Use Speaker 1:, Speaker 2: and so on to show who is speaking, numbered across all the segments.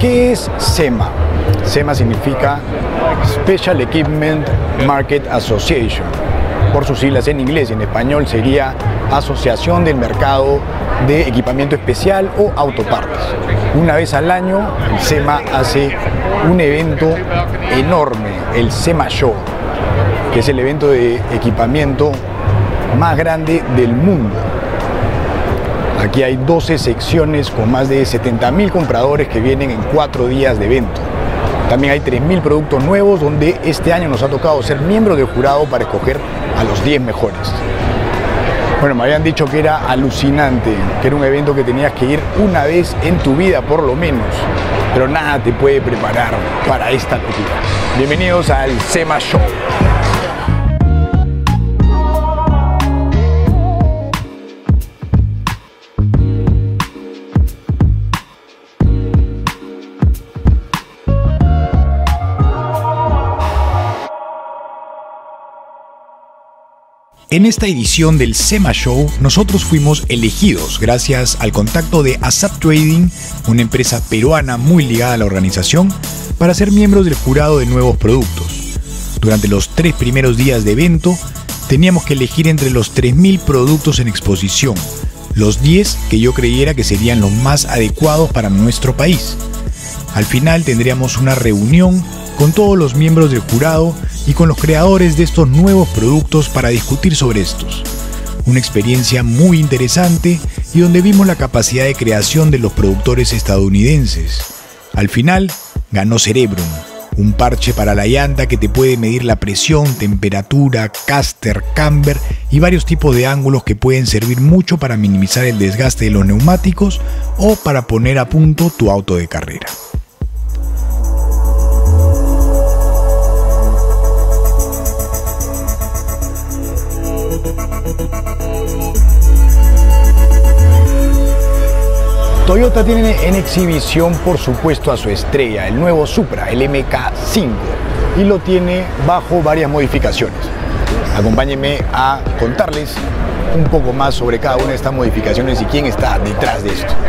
Speaker 1: ¿Qué es SEMA? SEMA significa Special Equipment Market Association, por sus siglas en inglés, y en español sería Asociación del Mercado de Equipamiento Especial o Autopartes. Una vez al año, el SEMA hace un evento enorme, el SEMA Show, que es el evento de equipamiento más grande del mundo. Aquí hay 12 secciones con más de 70.000 compradores que vienen en 4 días de evento. También hay 3.000 productos nuevos, donde este año nos ha tocado ser miembros del jurado para escoger a los 10 mejores. Bueno, me habían dicho que era alucinante, que era un evento que tenías que ir una vez en tu vida por lo menos, pero nada te puede preparar para esta locura. Bienvenidos al SEMA Show.
Speaker 2: En esta edición del SEMA Show, nosotros fuimos elegidos gracias al contacto de ASAP Trading, una empresa peruana muy ligada a la organización, para ser miembros del jurado de nuevos productos. Durante los 3 primeros días de evento, teníamos que elegir entre los 3.000 productos en exposición, los 10 que yo creyera que serían los más adecuados para nuestro país. Al final tendríamos una reunión con todos los miembros del jurado y con los creadores de estos nuevos productos para discutir sobre estos. Una experiencia muy interesante y donde vimos la capacidad de creación de los productores estadounidenses. Al final, ganó Cerebrum, un parche para la llanta que te puede medir la presión, temperatura, caster, camber y varios tipos de ángulos que pueden servir mucho para minimizar el desgaste de los neumáticos o para poner a punto tu auto de carrera.
Speaker 1: Toyota tiene en exhibición, por supuesto, a su estrella, el nuevo Supra, el MK5, y lo tiene bajo varias modificaciones. Acompáñenme a contarles un poco más sobre cada una de estas modificaciones y quién está detrás de esto.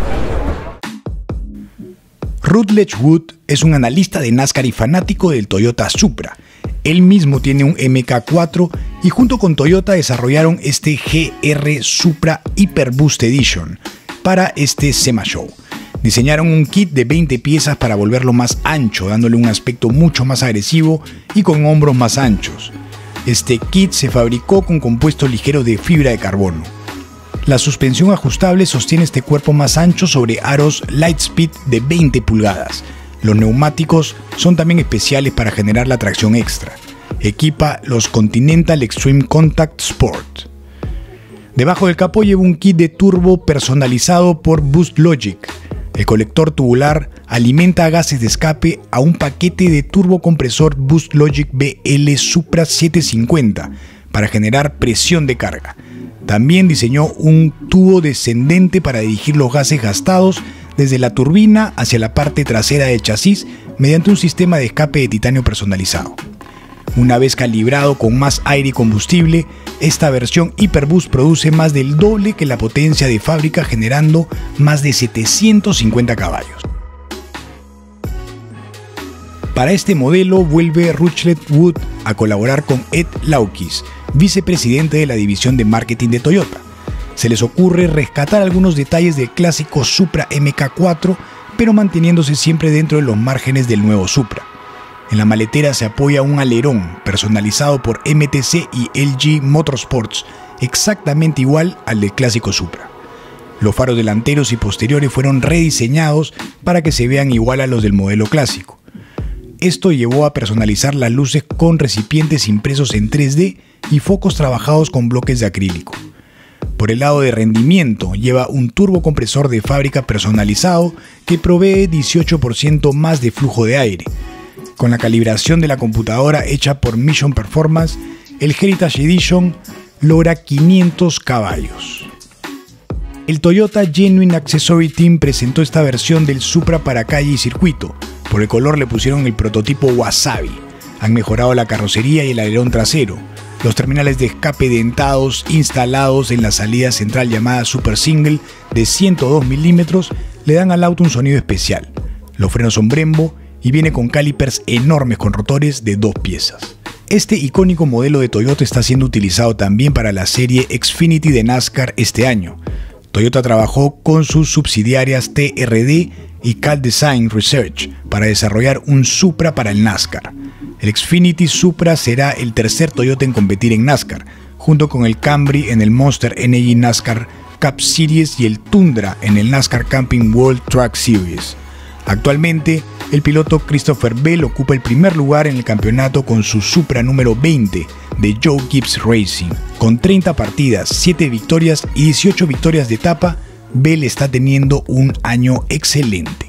Speaker 2: Rutledge Wood es un analista de NASCAR y fanático del Toyota Supra. Él mismo tiene un MK4 y junto con Toyota desarrollaron este GR Supra Hyper Boost Edition para este SEMA Show. Diseñaron un kit de 20 piezas para volverlo más ancho, dándole un aspecto mucho más agresivo y con hombros más anchos. Este kit se fabricó con compuesto ligero de fibra de carbono. La suspensión ajustable sostiene este cuerpo más ancho sobre aros Lightspeed de 20 pulgadas. Los neumáticos son también especiales para generar la tracción extra. Equipa los Continental Extreme Contact Sport. Debajo del capó lleva un kit de turbo personalizado por Boost Logic. El colector tubular alimenta gases de escape a un paquete de turbocompresor Boost Logic BL Supra 750 para generar presión de carga. También diseñó un tubo descendente para dirigir los gases gastados desde la turbina hacia la parte trasera del chasis mediante un sistema de escape de titanio personalizado. Una vez calibrado con más aire y combustible, esta versión Hyperboost produce más del doble que la potencia de fábrica, generando más de 750 caballos. Para este modelo vuelve Rutledge Wood a colaborar con Ed Laukes, vicepresidente de la división de marketing de Toyota. Se les ocurre rescatar algunos detalles del clásico Supra MK4, pero manteniéndose siempre dentro de los márgenes del nuevo Supra. En la maletera se apoya un alerón personalizado por MTC y LG Motorsports, exactamente igual al del clásico Supra. Los faros delanteros y posteriores fueron rediseñados para que se vean igual a los del modelo clásico. Esto llevó a personalizar las luces con recipientes impresos en 3D y focos trabajados con bloques de acrílico. Por el lado de rendimiento, lleva un turbocompresor de fábrica personalizado que provee 18% más de flujo de aire. Con la calibración de la computadora hecha por Mission Performance, el Heritage Edition logra 500 caballos. El Toyota Genuine Accessory Team presentó esta versión del Supra para calle y circuito. Por el color le pusieron el prototipo Wasabi. Han mejorado la carrocería y el alerón trasero. Los terminales de escape dentados instalados en la salida central llamada Super Single de 102 mm le dan al auto un sonido especial. Los frenos son Brembo y viene con calipers enormes con rotores de 2 piezas. Este icónico modelo de Toyota está siendo utilizado también para la serie Xfinity de NASCAR este año. Toyota trabajó con sus subsidiarias TRD y Cal Design Research para desarrollar un Supra para el NASCAR. El Xfinity Supra será el tercer Toyota en competir en NASCAR, junto con el Camry en el Monster Energy NASCAR Cup Series y el Tundra en el NASCAR Camping World Truck Series. Actualmente, el piloto Christopher Bell ocupa el primer lugar en el campeonato con su Supra número 20 de Joe Gibbs Racing. Con 30 partidas, 7 victorias y 18 victorias de etapa, Bell está teniendo un año excelente.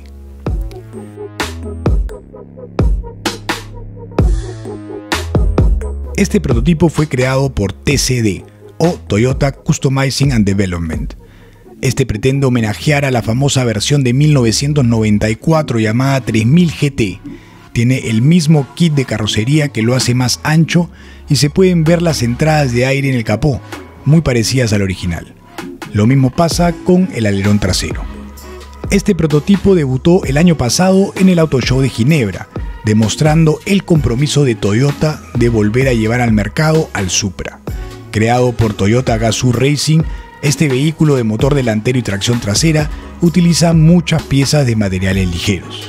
Speaker 2: Este prototipo fue creado por TCD, o Toyota Customizing and Development. Este pretende homenajear a la famosa versión de 1994 llamada 3000 GT. Tiene el mismo kit de carrocería que lo hace más ancho y se pueden ver las entradas de aire en el capó, muy parecidas al original. Lo mismo pasa con el alerón trasero. Este prototipo debutó el año pasado en el Auto Show de Ginebra, demostrando el compromiso de Toyota de volver a llevar al mercado al Supra. Creado por Toyota Gazoo Racing, este vehículo de motor delantero y tracción trasera utiliza muchas piezas de materiales ligeros.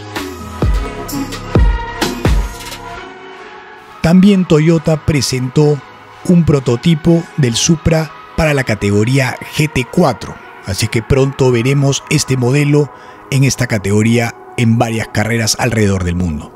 Speaker 2: También Toyota presentó un prototipo del Supra para la categoría GT4, así que pronto veremos este modelo en esta categoría en varias carreras alrededor del mundo.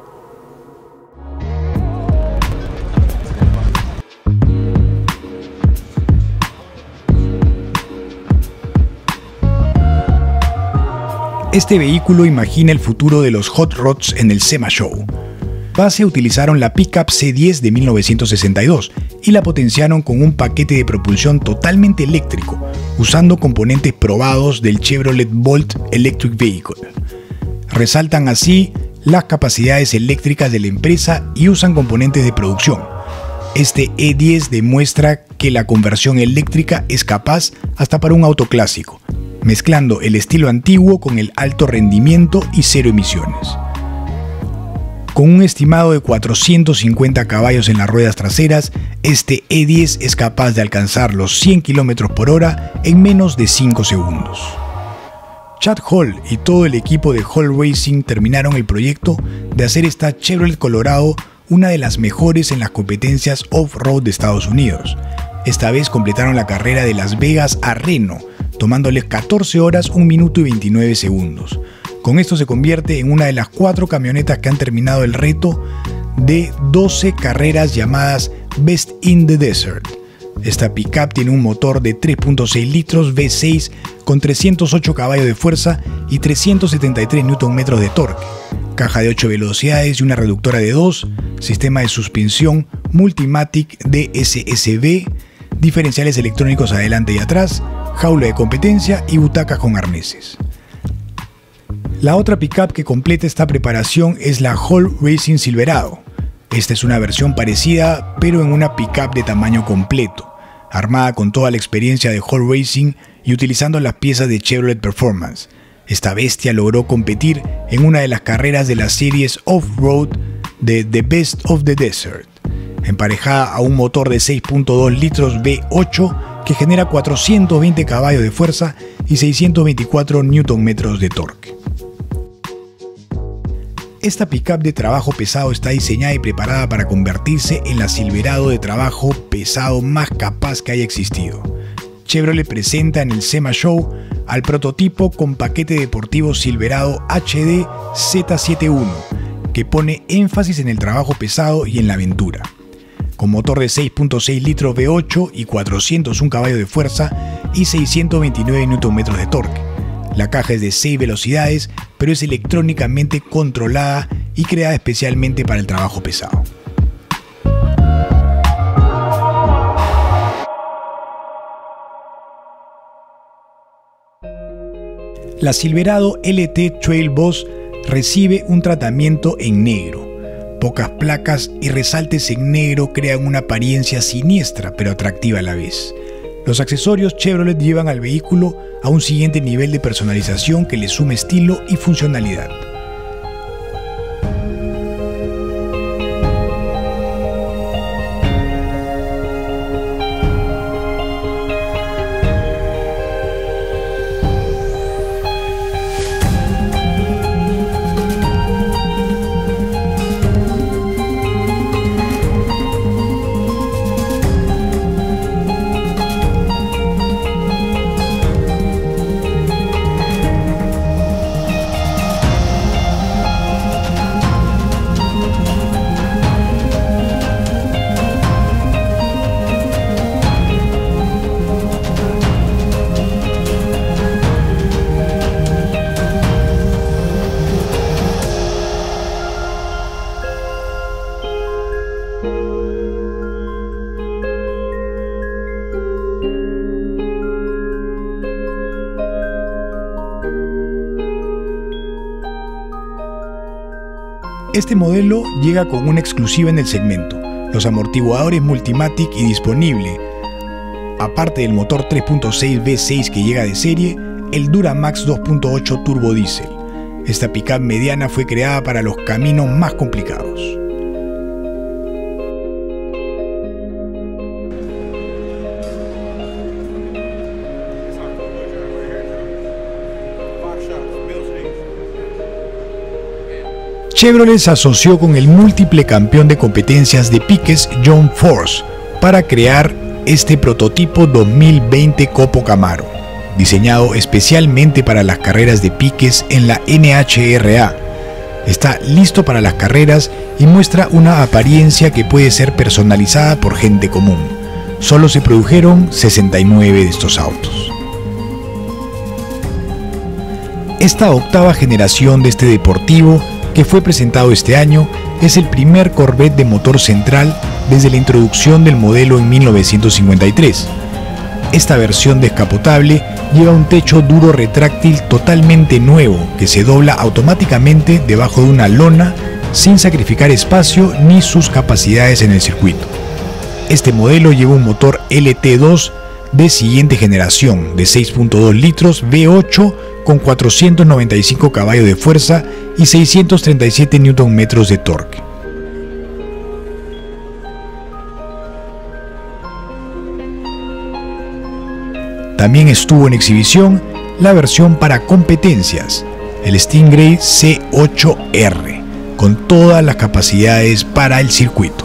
Speaker 2: Este vehículo imagina el futuro de los hot rods en el SEMA Show. Base utilizaron la Pickup C10 de 1962 y la potenciaron con un paquete de propulsión totalmente eléctrico, usando componentes probados del Chevrolet Bolt Electric Vehicle. Resaltan así las capacidades eléctricas de la empresa y usan componentes de producción. Este E10 demuestra que la conversión eléctrica es capaz hasta para un auto clásico, mezclando el estilo antiguo con el alto rendimiento y cero emisiones. Con un estimado de 450 caballos en las ruedas traseras, este E10 es capaz de alcanzar los 100 km por hora en menos de 5 segundos. Chad Hall y todo el equipo de Hall Racing terminaron el proyecto de hacer esta Chevrolet Colorado una de las mejores en las competencias off-road de Estados Unidos. Esta vez completaron la carrera de Las Vegas a Reno, tomándoles 14 horas, 1 minuto y 29 segundos. Con esto se convierte en una de las 4 camionetas que han terminado el reto de 12 carreras llamadas Best in the Desert. Esta pickup tiene un motor de 3.6 litros V6 con 308 caballos de fuerza y 373 Nm de torque, caja de 8 velocidades y una reductora de 2, sistema de suspensión Multimatic DSSB, diferenciales electrónicos adelante y atrás, jaula de competencia y butacas con arneses. La otra pickup que completa esta preparación es la Hall Racing Silverado. Esta es una versión parecida, pero en una pickup de tamaño completo, armada con toda la experiencia de Hall Racing y utilizando las piezas de Chevrolet Performance. Esta bestia logró competir en una de las carreras de las series off-road de The Best of the Desert, emparejada a un motor de 6.2 litros V8 que genera 420 caballos de fuerza y 624 Nm de torque. Esta pickup de trabajo pesado está diseñada y preparada para convertirse en la Silverado de trabajo pesado más capaz que haya existido. Chevrolet presenta en el SEMA Show al prototipo con paquete deportivo Silverado HD Z71, que pone énfasis en el trabajo pesado y en la aventura. Con motor de 6.6 litros V8 y 401 caballos de fuerza y 629 Nm de torque. La caja es de 6 velocidades, pero es electrónicamente controlada y creada especialmente para el trabajo pesado. La Silverado LT Trail Boss recibe un tratamiento en negro. Pocas placas y resaltes en negro crean una apariencia siniestra pero atractiva a la vez. Los accesorios Chevrolet llevan al vehículo a un siguiente nivel de personalización que le suma estilo y funcionalidad. Este modelo llega con una exclusiva en el segmento, los amortiguadores Multimatic y disponible, aparte del motor 3.6 V6 que llega de serie, el Duramax 2.8 Turbo Diesel. Esta pickup mediana fue creada para los caminos más complicados. Chevrolet se asoció con el múltiple campeón de competencias de piques John Force para crear este prototipo 2020 Copo Camaro, diseñado especialmente para las carreras de piques en la NHRA. Está listo para las carreras y muestra una apariencia que puede ser personalizada por gente común. Solo se produjeron 69 de estos autos. Esta octava generación de este deportivo, que fue presentado este año, es el primer Corvette de motor central desde la introducción del modelo en 1953. Esta versión descapotable lleva un techo duro retráctil totalmente nuevo que se dobla automáticamente debajo de una lona sin sacrificar espacio ni sus capacidades en el circuito. Este modelo lleva un motor LT2 de siguiente generación de 6.2 litros V8 con 495 caballos de fuerza y 637 Nm de torque. También estuvo en exhibición la versión para competencias, el Stingray C8R, con todas las capacidades para el circuito.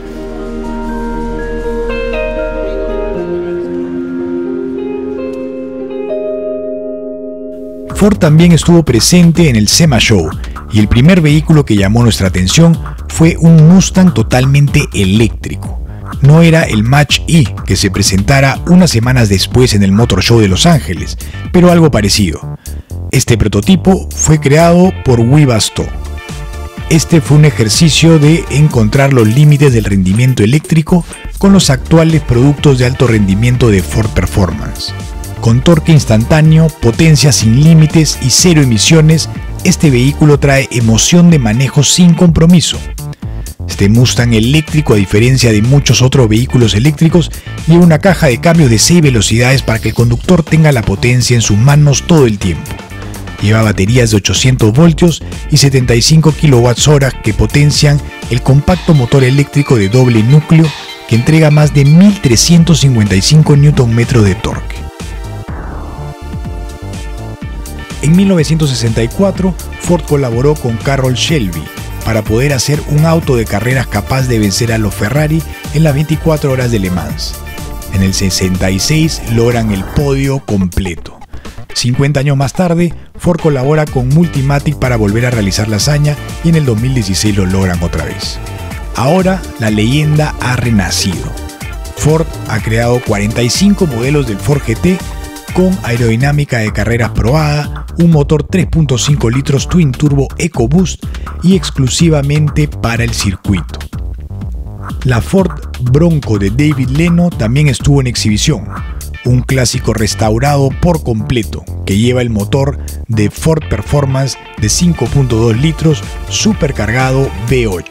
Speaker 2: Ford también estuvo presente en el SEMA Show y el primer vehículo que llamó nuestra atención fue un Mustang totalmente eléctrico. No era el Mach-E que se presentara unas semanas después en el Motor Show de Los Ángeles, pero algo parecido. Este prototipo fue creado por Webasto. Este fue un ejercicio de encontrar los límites del rendimiento eléctrico con los actuales productos de alto rendimiento de Ford Performance. Con torque instantáneo, potencia sin límites y cero emisiones, este vehículo trae emoción de manejo sin compromiso. Este Mustang eléctrico, a diferencia de muchos otros vehículos eléctricos, lleva una caja de cambios de 6 velocidades para que el conductor tenga la potencia en sus manos todo el tiempo. Lleva baterías de 800 voltios y 75 kWh que potencian el compacto motor eléctrico de doble núcleo que entrega más de 1355 Nm de torque. En 1964, Ford colaboró con Carroll Shelby para poder hacer un auto de carreras capaz de vencer a los Ferrari en las 24 horas de Le Mans. En el 66 logran el podio completo. 50 años más tarde, Ford colabora con Multimatic para volver a realizar la hazaña y en el 2016 lo logran otra vez. Ahora la leyenda ha renacido. Ford ha creado 45 modelos del Ford GT con aerodinámica de carreras probada, un motor 3.5 litros Twin Turbo EcoBoost y exclusivamente para el circuito. La Ford Bronco de David Leno también estuvo en exhibición, un clásico restaurado por completo que lleva el motor de Ford Performance de 5.2 litros supercargado V8.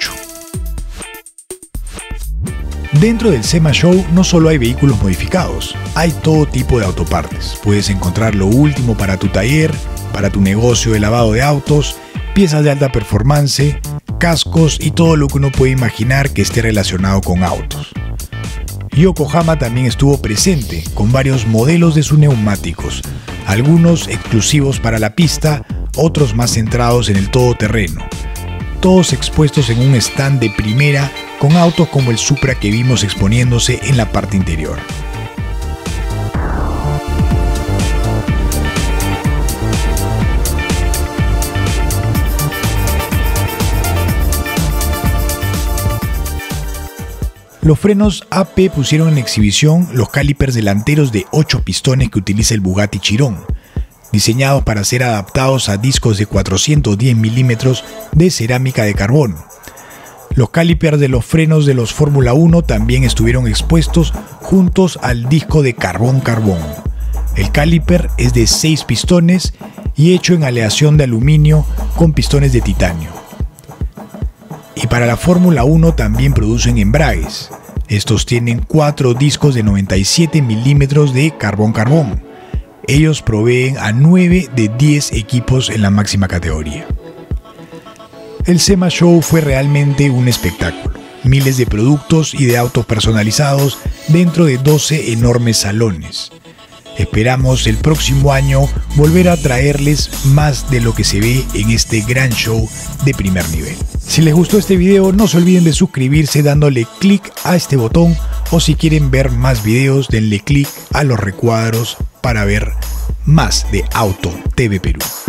Speaker 2: Dentro del SEMA Show no solo hay vehículos modificados, hay todo tipo de autopartes. Puedes encontrar lo último para tu taller, para tu negocio de lavado de autos, piezas de alta performance, cascos y todo lo que uno puede imaginar que esté relacionado con autos. Yokohama también estuvo presente con varios modelos de sus neumáticos, algunos exclusivos para la pista, otros más centrados en el todoterreno. Todos expuestos en un stand de primera con autos como el Supra que vimos exponiéndose en la parte interior. Los frenos AP pusieron en exhibición los calipers delanteros de 8 pistones que utiliza el Bugatti Chiron, diseñados para ser adaptados a discos de 410 milímetros de cerámica de carbono. Los calipers de los frenos de los Fórmula 1 también estuvieron expuestos juntos al disco de carbón-carbón. El caliper es de 6 pistones y hecho en aleación de aluminio con pistones de titanio. Y para la Fórmula 1 también producen embragues. Estos tienen 4 discos de 97 milímetros de carbón-carbón. Ellos proveen a 9 de 10 equipos en la máxima categoría. El SEMA Show fue realmente un espectáculo. Miles de productos y de autos personalizados dentro de 12 enormes salones. Esperamos el próximo año volver a traerles más de lo que se ve en este gran show de primer nivel. Si les gustó este video, no se olviden de suscribirse dándole clic a este botón, o si quieren ver más videos, denle clic a los recuadros para ver más de Auto TV Perú.